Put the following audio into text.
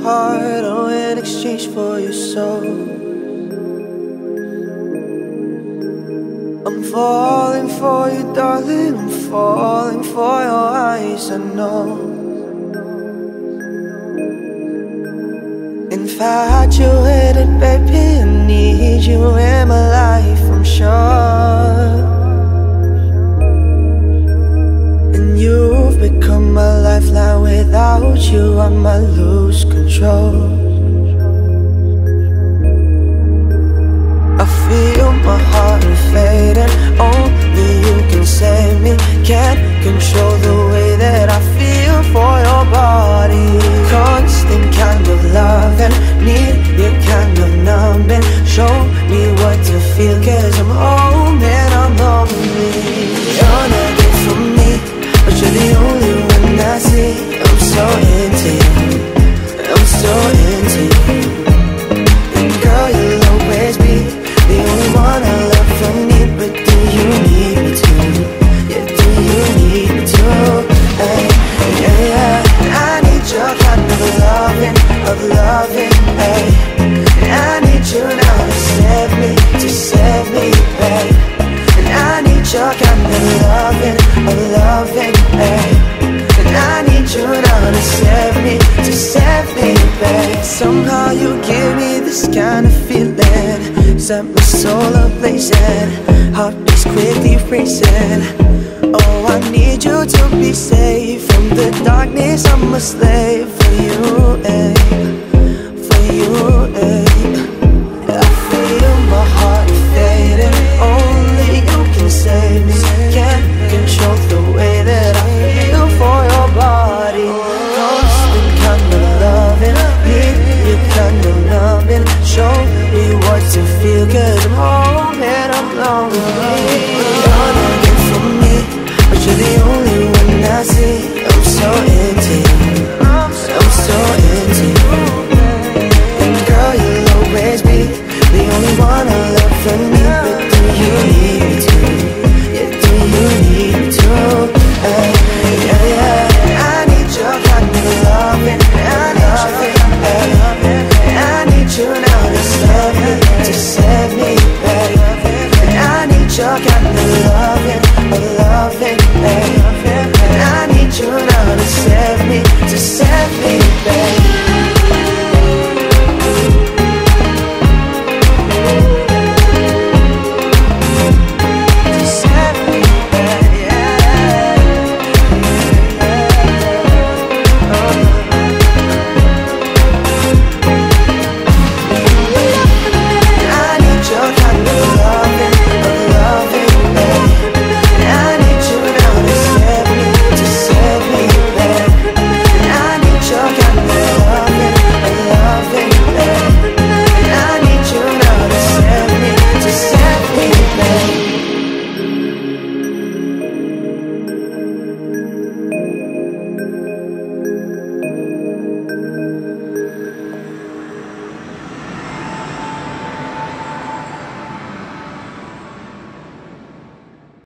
heart, oh, in exchange for your soul. I'm falling for you, darling, I'm falling for your eyes, I know. Infatuated, baby, I need you in my life, I'm sure. And you've become my lifeline, without you I might lose control. I feel my heart fading, only you can save me. Can't control the way that I feel for your body. Constant kind of loving, need your kind of numbing. Show me what to feel, cause I'm home and I'm lonely. You're not good for me, but you're the only one I see. I'm so into you, I'm so into you. And girl, you'll always be the only one I love for me. But do you need me to? Yeah, do you need me to? Hey, yeah, yeah. I need your kind of loving, hey. And I need you now to save me, babe. And I need your kind of loving, hey. And I need you now to save me, babe. Somehow you give me this kind of feeling, set my soul ablazing, heart beats quickly racing. Oh, I need you to be safe from the darkness. I'm a slave for you, eh? For you, eh? I feel my heart fading, only you can save me. Can't control the way that I feel for your body. Constant kind of loving, need your kind of loving. Show me what to feel, cause I'm home and I'm lonely. You're not good for me, but you're the only one I see. I'm so into you, I'm so into you. And girl, you'll always be the only one I love for me. But do you need me to? Yeah, do you need me to? Hey, yeah, yeah. I need your kind of loving, I need you now to save me, babe. And I need your kind of loving, babe. And I need you now to save me, babe.